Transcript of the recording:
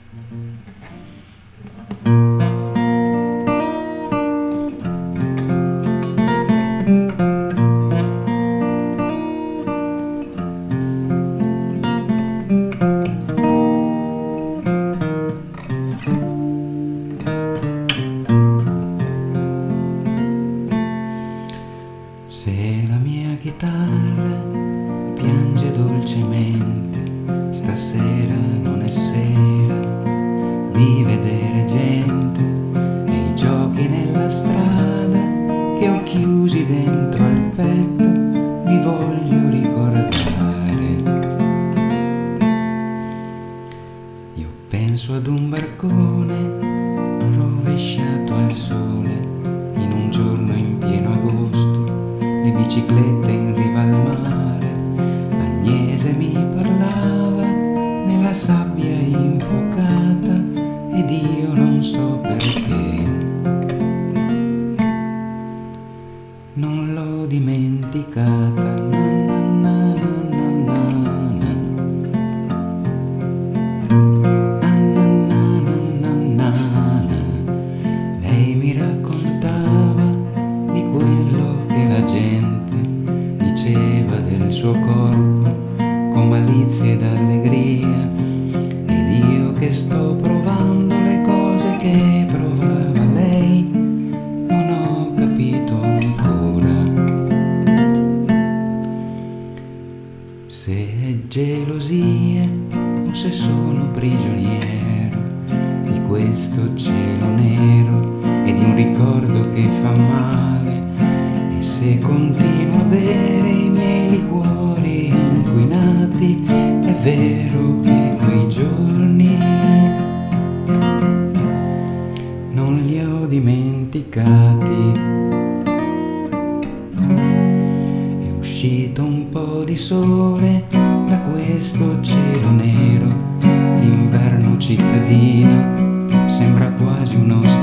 Se la mia chitarra piange dolcemente, stasera non è sera di vedere gente e i giochi nella strada che ho chiusi dentro al petto mi voglio ricordare. Io penso ad un barcone rovesciato al sole in un giorno in pieno agosto, le biciclette in riva al mare, Agnese mi parlava nella sabbia infuocata ed io non so perché non l'ho dimenticata. Lei mi raccontava di quello che la gente diceva del suo corpo con malizia ed allegria, ed io che sto provando le cose che provava lei non ho capito ancora se è gelosia o se sono prigioniero di questo cielo nero e di un ricordo che fa male, e se continuo a bere i miei liquori inquinati è vero che quei giorni non li ho dimenticati. È uscito un po' di sole da questo cielo nero, l'inverno cittadino sembra quasi uno